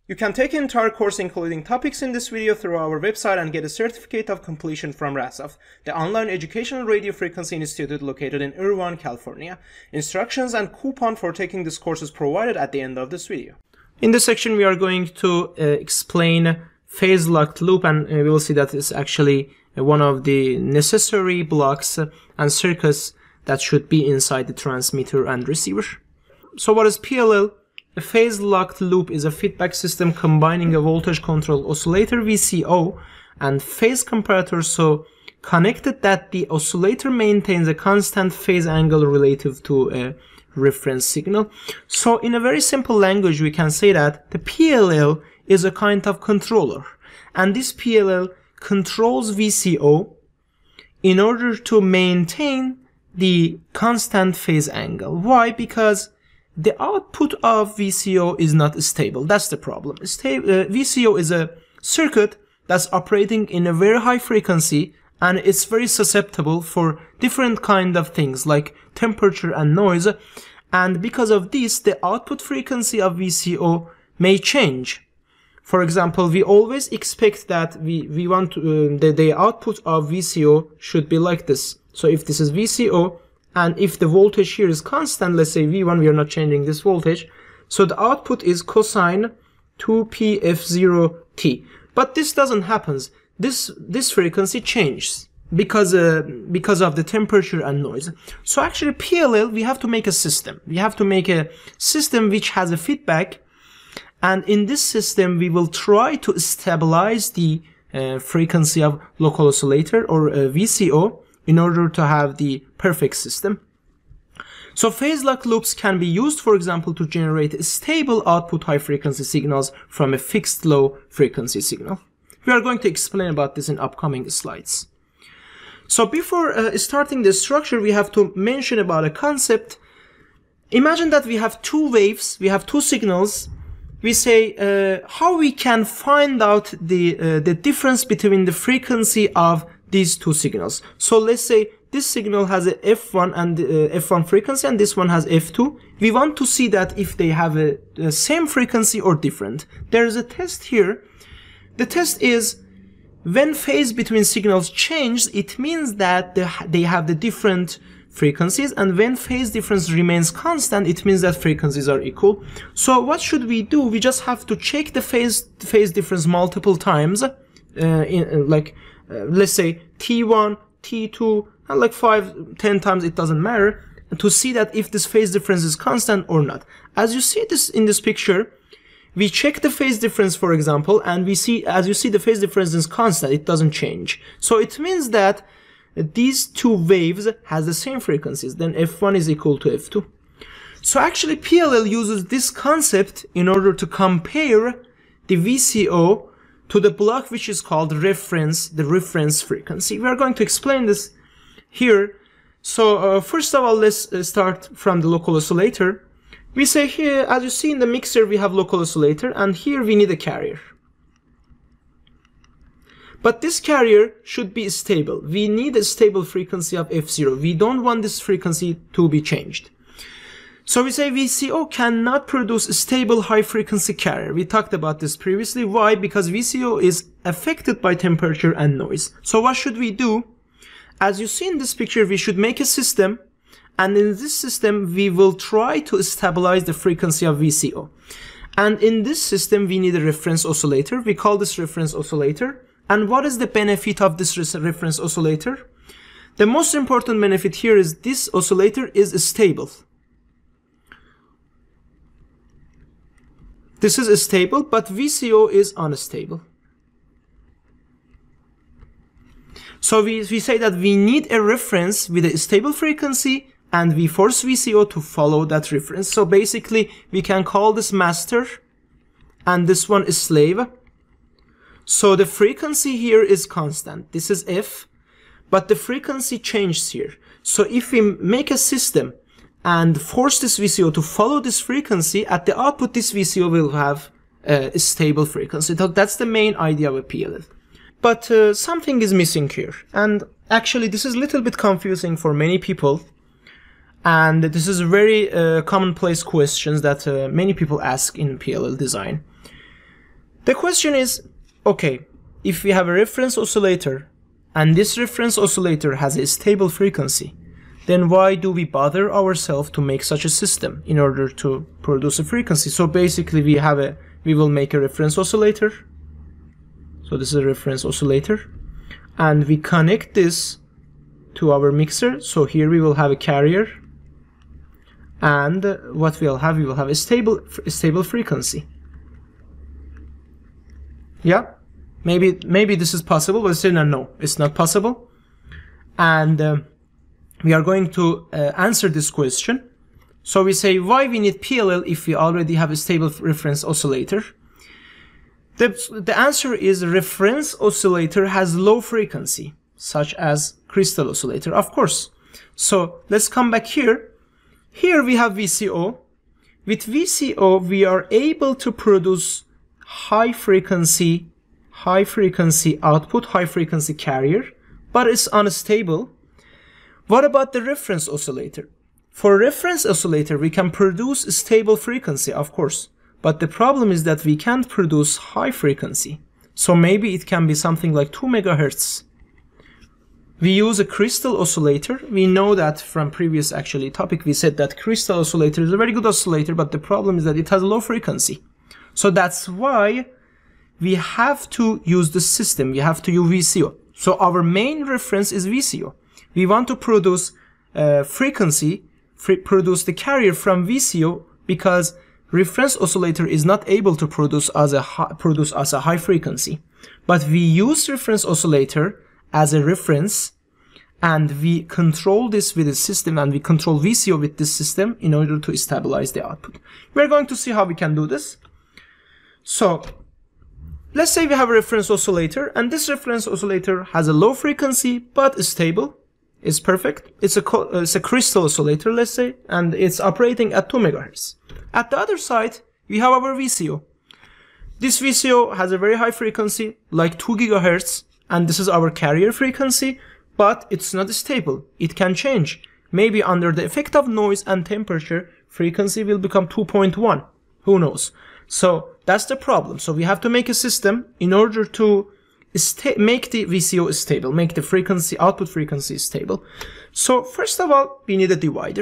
You can take an entire course including topics in this video through our website and get a certificate of completion from RASOF, the online educational radio frequency institute located in Irvine, California. Instructions and coupon for taking this course is provided at the end of this video. In this section we are going to explain phase locked loop, and we will see that it's actually one of the necessary blocks and circuits that should be inside the transmitter and receiver. So what is PLL? A phase locked loop is a feedback system combining a voltage controlled oscillator VCO and phase comparator, so connected that the oscillator maintains a constant phase angle relative to a reference signal. So in a very simple language we can say that the PLL is a kind of controller, and this PLL controls VCO in order to maintain the constant phase angle. Why? Because the output of VCO is not stable. That's the problem. VCO is a circuit that's operating in a very high frequency, and it's very susceptible for different kind of things like temperature and noise. And because of this, the output frequency of VCO may change. For example, we always expect that we want to, the output of VCO should be like this. So if this is VCO, and if the voltage here is constant, let's say V1, we are not changing this voltage, so the output is cosine 2pf0t. But this doesn't happen. This frequency changes because of the temperature and noise. So actually PLL, we have to make a system. We have to make a system which has a feedback, and in this system we will try to stabilize the frequency of local oscillator or VCO in order to have the perfect system. So phase lock loops can be used, for example, to generate stable output high frequency signals from a fixed low frequency signal. We are going to explain about this in upcoming slides. So before starting the structure, we have to mention about a concept. Imagine that we have two waves, we have two signals. We say how we can find out the difference between the frequency of these two signals. So let's say this signal has a F1 and F1 frequency, and this one has F2. We want to see that if they have a same frequency or different. There is a test here. The test is when phase between signals changes, it means that they have the different frequencies, and when phase difference remains constant, it means that frequencies are equal. So what should we do? We just have to check the phase difference multiple times, let's say T1, T2, and like 5, 10 times, it doesn't matter, to see that if this phase difference is constant or not. As you see this in this picture, we check the phase difference, for example, and we see, as you see, the phase difference is constant, it doesn't change. So it means that these two waves has the same frequencies, then F1 is equal to F2. So actually PLL uses this concept in order to compare the VCO to the block which is called reference, the reference frequency. We are going to explain this here. So first of all, let's start from the local oscillator. We say here, as you see in the mixer, we have local oscillator, and here we need a carrier. But this carrier should be stable. We need a stable frequency of F0. We don't want this frequency to be changed. So we say VCO cannot produce a stable high frequency carrier. We talked about this previously. Why? Because VCO is affected by temperature and noise. So what should we do? As you see in this picture, we should make a system, and in this system we will try to stabilize the frequency of VCO. And in this system we need a reference oscillator. We call this reference oscillator. And what is the benefit of this reference oscillator? The most important benefit here is this oscillator is stable. This is stable, but VCO is unstable. So we say that we need a reference with a stable frequency, and we force VCO to follow that reference. So basically we can call this master and this one is slave. So the frequency here is constant. This is F, but the frequency changes here. So if we make a system and force this VCO to follow this frequency, at the output this VCO will have a stable frequency. So that's the main idea of a PLL. But something is missing here, and actually this is a little bit confusing for many people, and this is a very commonplace questions that many people ask in PLL design. The question is, okay, if we have a reference oscillator and this reference oscillator has a stable frequency, then why do we bother ourselves to make such a system in order to produce a frequency? So basically we will make a reference oscillator. So this is a reference oscillator, and we connect this to our mixer. So here we will have a carrier, and what we will have a stable frequency. Yeah, maybe this is possible, but still no, it's not possible. And we are going to answer this question. So we say, why we need PLL if we already have a stable reference oscillator? The answer is reference oscillator has low frequency, such as crystal oscillator, of course. So let's come back here. Here we have VCO. With VCO, we are able to produce high frequency output, high frequency carrier, but it's unstable. What about the reference oscillator? For reference oscillator, we can produce a stable frequency, of course, but the problem is that we can't produce high frequency. So maybe it can be something like 2 megahertz. We use a crystal oscillator. We know that from previous topic, we said that crystal oscillator is a very good oscillator, but the problem is that it has low frequency. So that's why we have to use the system. We have to use VCO. So our main reference is VCO. We want to produce produce the carrier from VCO because reference oscillator is not able to produce as a high frequency. But we use reference oscillator as a reference, and we control this with the system, and we control VCO with this system in order to stabilize the output. We're going to see how we can do this. So let's say we have a reference oscillator, and this reference oscillator has a low frequency but is stable. It's perfect. It's a crystal oscillator, let's say, and it's operating at 2 megahertz. At the other side, we have our VCO. This VCO has a very high frequency, like 2 gigahertz, and this is our carrier frequency, but it's not stable. It can change. Maybe under the effect of noise and temperature, frequency will become 2.1. Who knows? So that's the problem. So we have to make a system in order to make the VCO stable, make the frequency, output frequency stable. So first of all, we need a divider.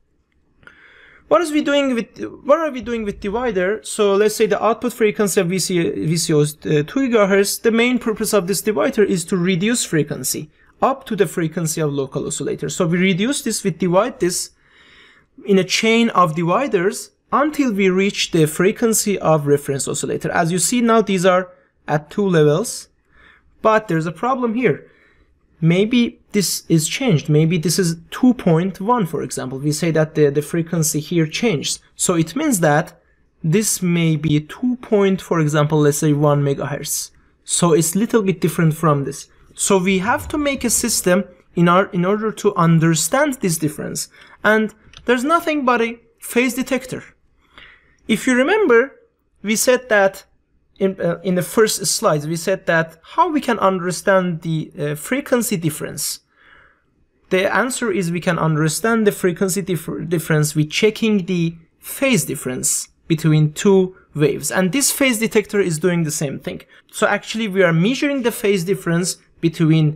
What are we doing with divider? So let's say the output frequency of VCO is 2 gigahertz. The main purpose of this divider is to reduce frequency up to the frequency of local oscillator. So we reduce this, we divide this in a chain of dividers until we reach the frequency of reference oscillator. As you see now, these are at 2 levels. But there's a problem here. Maybe this is changed. Maybe this is 2.1, for example. We say that the frequency here changed. So it means that this may be 2 for example, let's say 1 megahertz. So it's a little bit different from this. So we have to make a system in order to understand this difference. And there's nothing but a phase detector. If you remember, we said that in the first slides, we said that how we can understand the frequency difference. The answer is we can understand the frequency difference with checking the phase difference between two waves. And this phase detector is doing the same thing. So actually we are measuring the phase difference between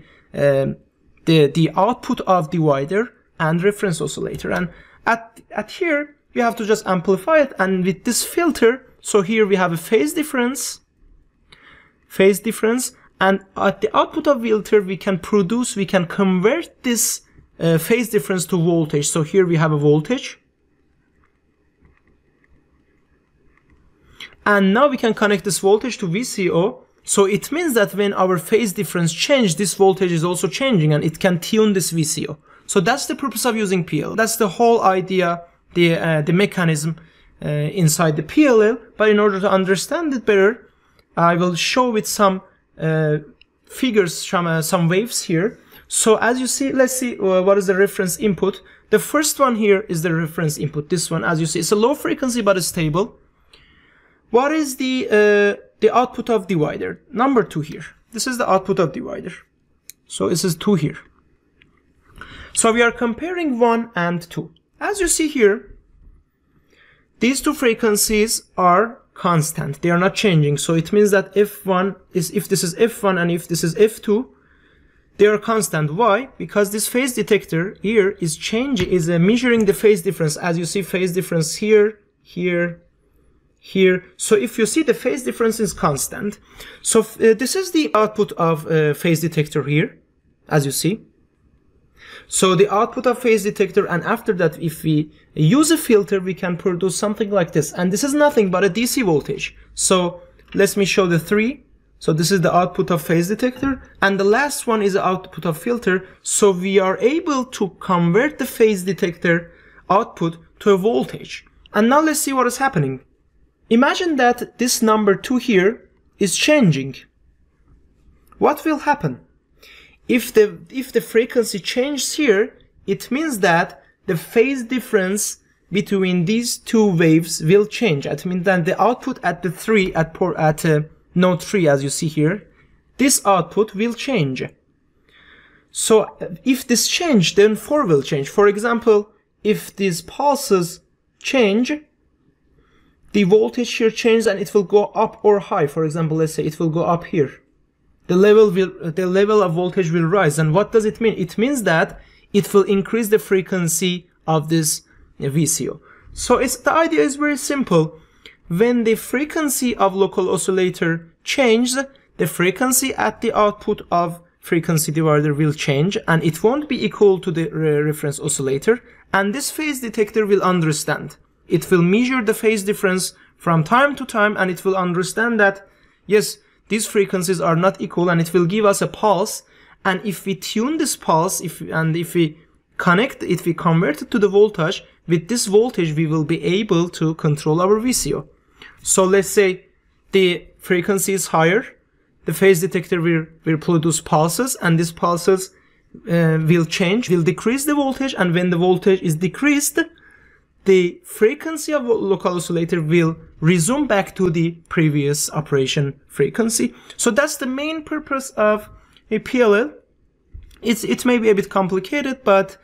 the output of divider and reference oscillator. And at here, you have to just amplify it. And with this filter, so here we have a phase difference, and at the output of filter we can convert this phase difference to voltage. So here we have a voltage, and now we can connect this voltage to VCO. So it means that when our phase difference changes, this voltage is also changing, and it can tune this VCO. So that's the purpose of using PLL. That's the whole idea, the mechanism inside the PLL. But in order to understand it better, I will show with some figures from some waves here. So as you see, let's see what is the reference input. The first one here is the reference input. This one, as you see, it's a low frequency but it's stable. What is the output of divider? Number 2 here. This is the output of divider. So this is 2 here. So we are comparing 1 and 2. As you see here, these two frequencies are constant. They are not changing. So it means that F1 is, if this is F1 and if this is F2, they are constant. Why? Because this phase detector here is changing, is measuring the phase difference. As you see, phase difference here, here, here. So if you see, the phase difference is constant. So this is the output of phase detector here, as you see. So the output of phase detector, and after that, if we use a filter, we can produce something like this. And this is nothing but a DC voltage. So let me show the 3. So this is the output of phase detector, and the last one is the output of filter. So we are able to convert the phase detector output to a voltage. And now let's see what is happening. Imagine that this number 2 here is changing. What will happen? If the frequency changes here, it means that the phase difference between these two waves will change. It means that the output at the 3 at node 3, as you see here, this output will change. So if this change, then 4 will change. For example, if these pulses change, the voltage here changes and it will go up or high. For example, let's say it will go up here. The level of voltage will rise. And what does it mean? It means that it will increase the frequency of this VCO. So the idea is very simple. When the frequency of local oscillator changes, the frequency at the output of frequency divider will change, and it won't be equal to the reference oscillator. And this phase detector will understand. It will measure the phase difference from time to time, and it will understand that, yes, these frequencies are not equal, and it will give us a pulse. And if we tune this pulse, if we convert it to the voltage, with this voltage we will be able to control our VCO. So let's say the frequency is higher, the phase detector will produce pulses, and these pulses will decrease the voltage, and when the voltage is decreased, the frequency of local oscillator will resume back to the previous operation frequency. So that's the main purpose of a PLL. It may be a bit complicated, but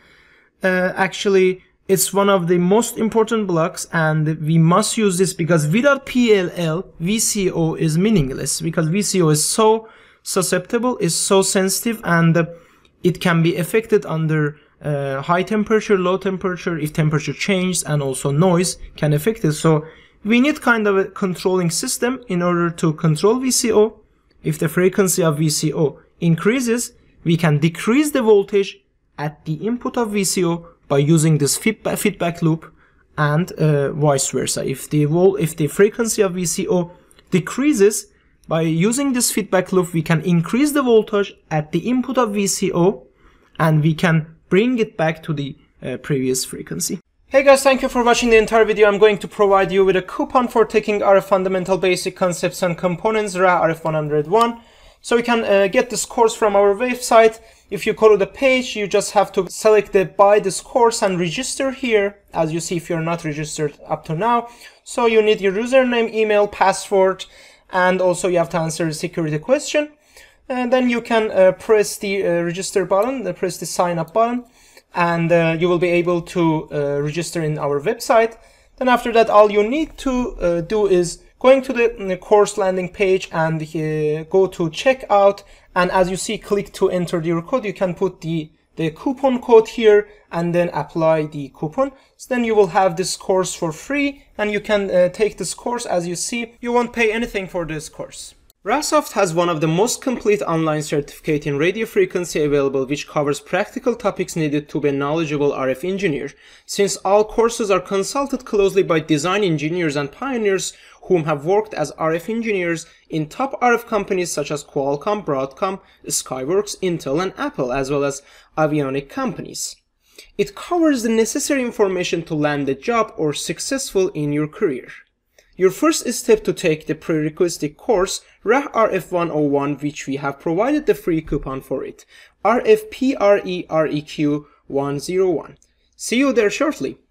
actually it's one of the most important blocks, and we must use this, because without PLL, VCO is meaningless, because VCO is so susceptible, is so sensitive, and it can be affected under high temperature, low temperature, if temperature changes, and also noise can affect it. So we need kind of a controlling system in order to control VCO. If the frequency of VCO increases, we can decrease the voltage at the input of VCO by using this feedback loop, and vice versa. If the frequency of VCO decreases, by using this feedback loop, we can increase the voltage at the input of VCO, and we can bring it back to the previous frequency. Hey guys, thank you for watching the entire video. I'm going to provide you with a coupon for taking RF Fundamental Basic Concepts and Components, RF 101. So you can get this course from our website. If you go to the page, you just have to select the buy this course and register here, as you see, if you're not registered up to now. So you need your username, email, password, and also you have to answer a security question. And then you can press the register button, press the sign up button, and you will be able to register in our website. Then after that, all you need to do is going to the course landing page and go to checkout, and as you see, click to enter your code. You can put the coupon code here and then apply the coupon. So then you will have this course for free, and you can take this course. As you see, you won't pay anything for this course. Rasoft has one of the most complete online certificate in radio frequency available, which covers practical topics needed to be a knowledgeable RF engineer. Since all courses are consulted closely by design engineers and pioneers whom have worked as RF engineers in top RF companies such as Qualcomm, Broadcom, Skyworks, Intel, and Apple, as well as avionic companies. It covers the necessary information to land a job or successful in your career. Your first step to take the prerequisite course, RF 101, which we have provided the free coupon for it, RF PREREQ 101. See you there shortly.